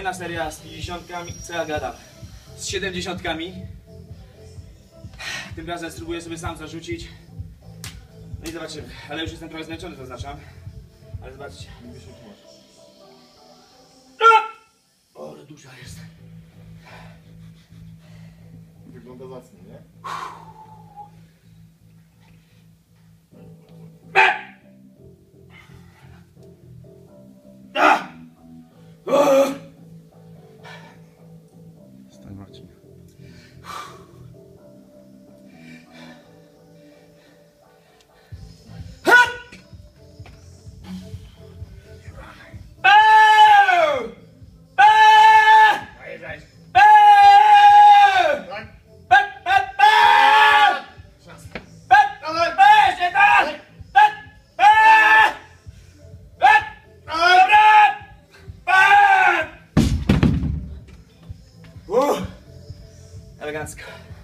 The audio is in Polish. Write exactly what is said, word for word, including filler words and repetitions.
Kolejna seria z pięćdziesiątkami, co ja gadam, z siedemdziesiątkami. Tym razem spróbuję sobie sam zarzucić. No i zobaczymy, ale już jestem trochę zmęczony, zaznaczam. Ale zobaczcie. O, ale duża jest. Wygląda zacnie, nie? Stań, Marcin. Elegancko.